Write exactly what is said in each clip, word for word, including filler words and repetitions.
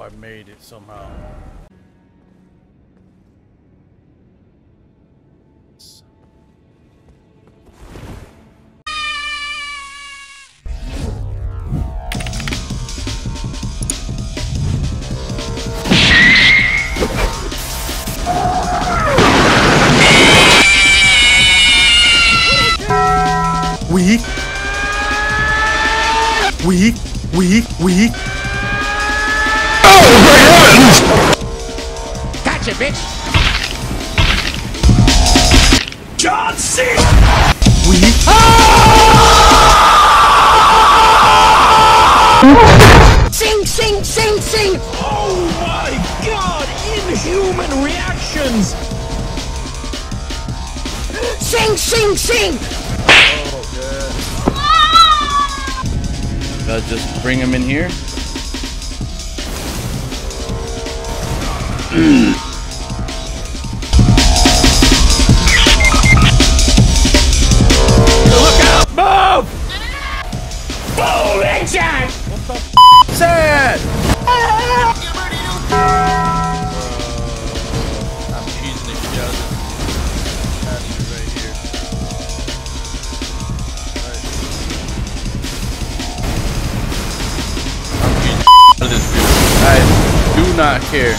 I made it somehow. We, we, we, we. Oh, great heavens! Gotcha, bitch! John C. We. Ah! Sing, sing, sing, sing! Oh my god! Inhuman reactions! Sing, sing, sing! Uh, just bring him in here. Look out! Move! Boom! Headshot! What the f is that? I'm cheesing the shit out of this bastard right here. Right. This dude. I do not care.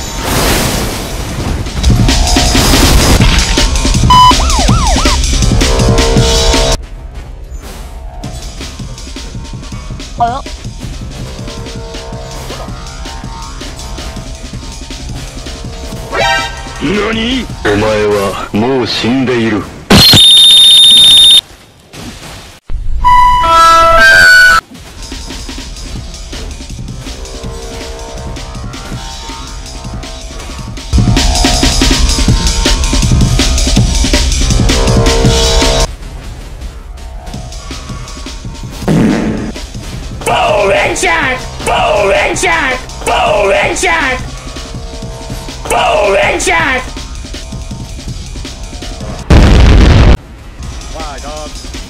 Hello? Nani? お前はもう死んでいる。 Boom! Headshot! Boom! Headshot! Boom! Headshot! Boom! Headshot! Why, dog?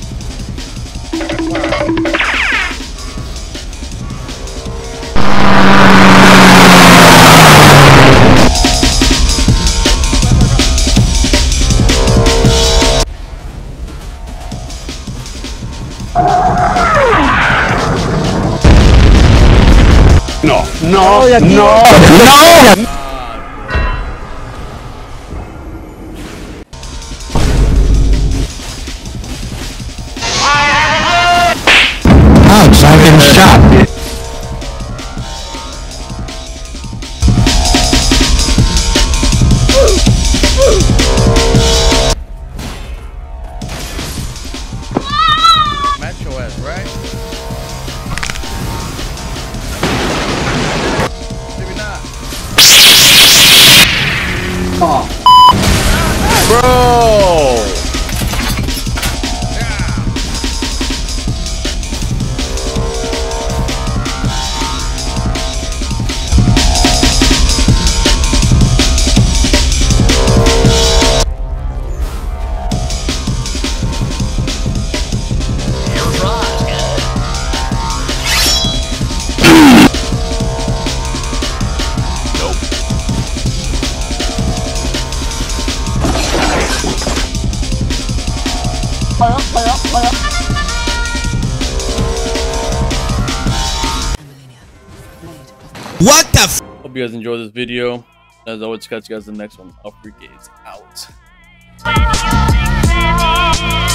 No, no, no, no! Ouch, I'm getting shot. Macho ass, right? Maybe not. Oh. Bro! What the f? Hope you guys enjoyed this video. As always, catch you guys in the next one. I'll freak is out.